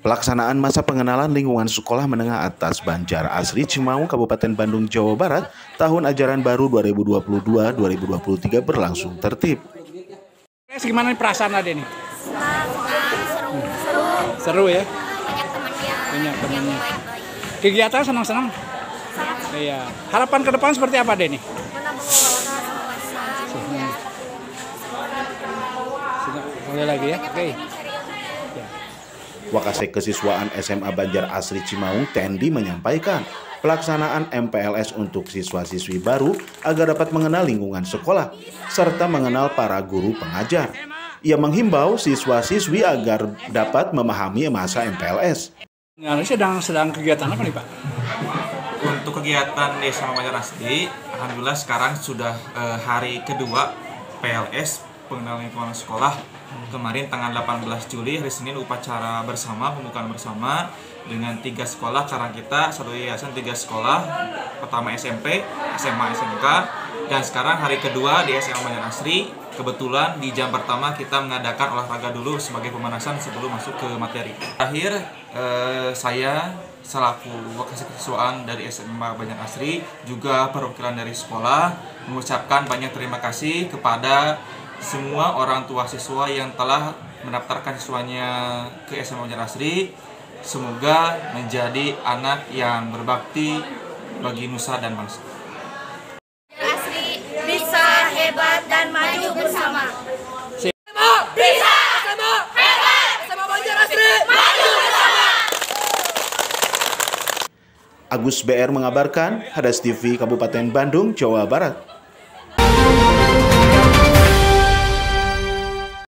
Pelaksanaan masa pengenalan lingkungan sekolah menengah atas Banjar Asri Cimaung, Kabupaten Bandung, Jawa Barat, tahun ajaran baru 2022-2023 berlangsung tertib. Gimana perasaan Ade nih? Seru ya? Banyak temannya. Kegiatan senang-senang? Iya. Harapan ke depan seperti apa Ade nih? Boleh lagi ya? Oke. Wakasek Kesiswaan SMA Banjar Asri Cimaung, Tendi, menyampaikan pelaksanaan MPLS untuk siswa-siswi baru agar dapat mengenal lingkungan sekolah serta mengenal para guru pengajar. Ia menghimbau siswa-siswi agar dapat memahami masa MPLS. Sedang kegiatan apa nih Pak? Untuk kegiatan di SMA Banjar Asri, alhamdulillah sekarang sudah hari kedua PLS pengenalan lingkungan sekolah. Kemarin tanggal 18 Juli hari Senin upacara bersama, pembukaan bersama dengan 3 sekolah karena kita satu yayasan 3 sekolah, pertama SMP, SMA, SMK, dan sekarang hari kedua di SMA Banjar Asri. Kebetulan di jam pertama kita mengadakan olahraga dulu sebagai pemanasan sebelum masuk ke materi. Akhir saya selaku wakasek kesiswaan dari SMA Banjar Asri juga perwakilan dari sekolah mengucapkan banyak terima kasih kepada semua orang tua siswa yang telah mendaftarkan siswanya ke SMA Banjar Asri. Semoga menjadi anak yang berbakti bagi nusa dan bangsa. Asri bisa hebat dan maju bersama. Bisa, SMA hebat, SMA Banjar Asri maju bersama. Agus BR mengabarkan, Hadas TV Kabupaten Bandung, Jawa Barat.